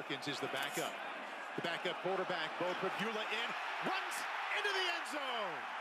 Harkins is the backup. The backup quarterback, Bo Pribula runs into the end zone.